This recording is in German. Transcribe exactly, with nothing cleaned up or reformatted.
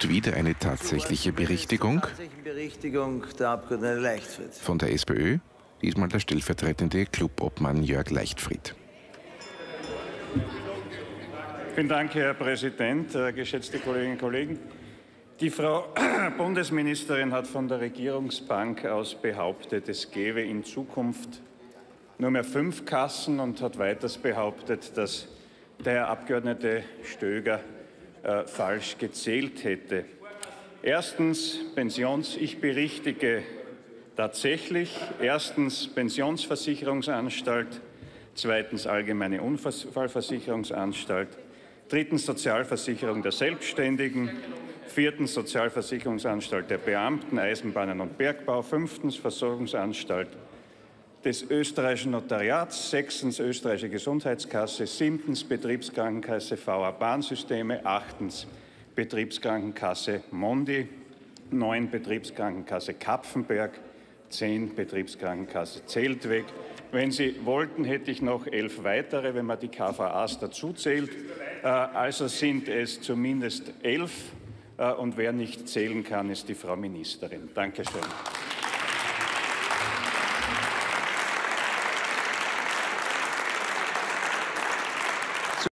Und wieder eine tatsächliche Berichtigung der Abgeordnete Leichtfried. von der SPÖ, diesmal der stellvertretende Clubobmann Jörg Leichtfried. Vielen Dank, Herr Präsident, geschätzte Kolleginnen und Kollegen. Die Frau Bundesministerin hat von der Regierungsbank aus behauptet, es gäbe in Zukunft nur mehr fünf Kassen und hat weiters behauptet, dass der Herr Abgeordnete Stöger äh, falsch gezählt hätte. Erstens Pensions, ich berichtige tatsächlich. Erstens Pensionsversicherungsanstalt, zweitens Allgemeine Unfallversicherungsanstalt, drittens Sozialversicherung der Selbstständigen, viertens Sozialversicherungsanstalt der Beamten, Eisenbahnen und Bergbau, fünftens Versorgungsanstalt des österreichischen Notariats, sechstens österreichische Gesundheitskasse, siebtens Betriebskrankenkasse V A Bahnsysteme, achtens Betriebskrankenkasse Mondi, neun Betriebskrankenkasse Kapfenberg, zehn Betriebskrankenkasse Zeltweg. Wenn Sie wollten, hätte ich noch elf weitere, wenn man die K V As dazu zählt. Äh, also sind es zumindest elf. Äh, und wer nicht zählen kann, ist die Frau Ministerin. Dankeschön.